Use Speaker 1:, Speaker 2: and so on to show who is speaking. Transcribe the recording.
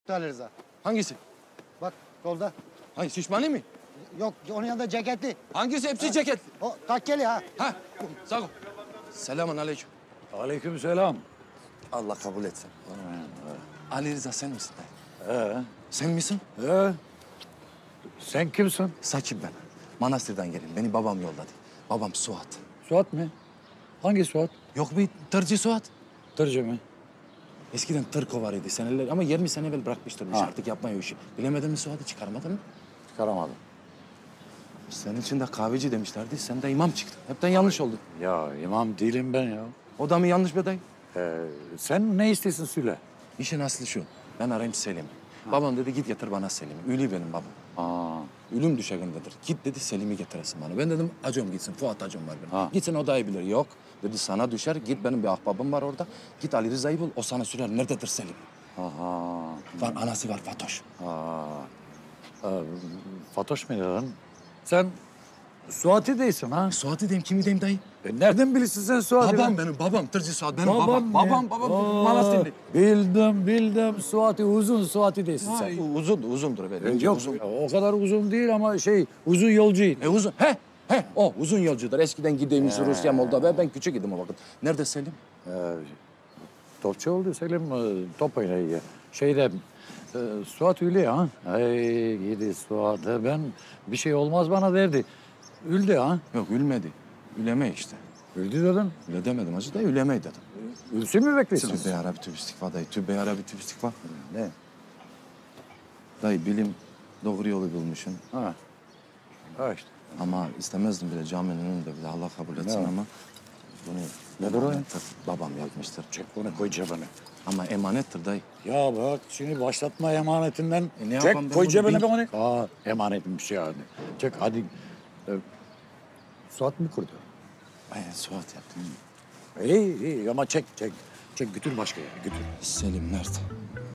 Speaker 1: çıktı Ali Rıza.
Speaker 2: Hangisi?
Speaker 1: Bak solda.
Speaker 2: Hangi şişmani mi?
Speaker 1: Yok onun yanında ceketli.
Speaker 2: Hangisi? Hepsi ceket.
Speaker 1: O takkeli ha.
Speaker 2: Ha, sağ ol. Selamun aleyküm.
Speaker 3: Aleykümselam.
Speaker 2: Allah kabul etsin. Ali Rıza sen misin dayı? Sen misin?
Speaker 3: Sen kimsin?
Speaker 2: Sakip ben. Manastır'dan gelin. Beni babam yolladı. Babam Suat.
Speaker 3: Suat mı? Hangi Suat?
Speaker 2: Yok bir tırcı Suat.
Speaker 3: Tırcı mı?
Speaker 2: Eskiden tır kovarıydı seneler ama 20 sene evvel bırakmıştır bu işi.
Speaker 3: Ha.
Speaker 2: Artık yapmıyor o işi. Bilemedin mi Suat'ı çıkarmadın mı?
Speaker 3: Çıkaramadım.
Speaker 2: Senin için de kahveci demişlerdi. Sen de imam çıktın. Hepten yanlış oldu.
Speaker 3: Ya imam değilim ben ya.
Speaker 2: O da mı yanlış be dayı?
Speaker 3: Sen ne istiyorsun söyle.
Speaker 2: İşin aslı şu. Ben arayayım Selim'i. Babam dedi git getir bana Selim'i. Ülü benim babam.
Speaker 3: Aa,
Speaker 2: Ölüm düşeğindedir. Git dedi Selim'i getiresin bana. Ben dedim acım gitsin. Fuat acım var benim.
Speaker 3: Ha.
Speaker 2: Gitsin o daha iyi bilir. Yok. Dedi sana düşer. Git benim bir ahbabım var orada. Git Ali Rıza'yı bul. O sana sürer. Nerededir Selim?
Speaker 3: aha.
Speaker 2: Var anası var Fatoş.
Speaker 3: Fatoş mu dedin? Sen Suat'ı değilsin ha?
Speaker 2: Suat'ı diyeyim kimi diyeyim dayı?
Speaker 3: Nereden bilirsin sen Suat'ı?
Speaker 2: Babam benim babam. Tırcı Suat benim
Speaker 3: Babam
Speaker 2: babam.
Speaker 3: mı?
Speaker 2: Babam Manastırlı.
Speaker 3: Bildim Suat'ı uzun Suat'ı değilsin sen.
Speaker 2: Uzundur böyle.
Speaker 3: Yok
Speaker 2: Uzun.
Speaker 3: o kadar uzun değil ama uzun yolcuydu.
Speaker 2: Uzun. O uzun yolcudur. Eskiden gideyim Rusya, Moldova. Ben küçük idim o vakit. Nerede Selim?
Speaker 3: Topçu oldu Selim, top oynayıyor. Suat öyle ha. Ay gidi Suat. Ben bir şey olmaz bana derdi. Üldü ha.
Speaker 2: Yok ülmedi. Üleme işte.
Speaker 3: Üldü dedin.
Speaker 2: Öyle demedim hacı dayı. Üleme dedim.
Speaker 3: Ülsün mü bekliyorsun?
Speaker 2: Tübe yarabbim tübe istikfa dayı. Tübe yarabbim tübe istikfa.
Speaker 3: Ne?
Speaker 2: Dayı bilim doğru yolu bulmuşsun.
Speaker 3: Ha. Ha işte.
Speaker 2: Ama istemezdim bile caminin önünde bile Allah kabul etsin
Speaker 3: Ne?
Speaker 2: ama bunu
Speaker 3: Nedir o ya?
Speaker 2: babam yapmıştır.
Speaker 3: Çek onu koy cebine.
Speaker 2: Ama emanettir dayı.
Speaker 3: Ya bak şimdi başlatma emanetinden.
Speaker 2: Ne
Speaker 3: Çek
Speaker 2: yapalım ben
Speaker 3: koy
Speaker 2: bunu
Speaker 3: cebine
Speaker 2: bil-
Speaker 3: be onu. Emanetmiş yani. Çek hadi. Suat mı kurdu?
Speaker 2: Aynen Suat yaptı.
Speaker 3: İyi ama çek. Çek götür başka yere götür.
Speaker 2: Selim nerede?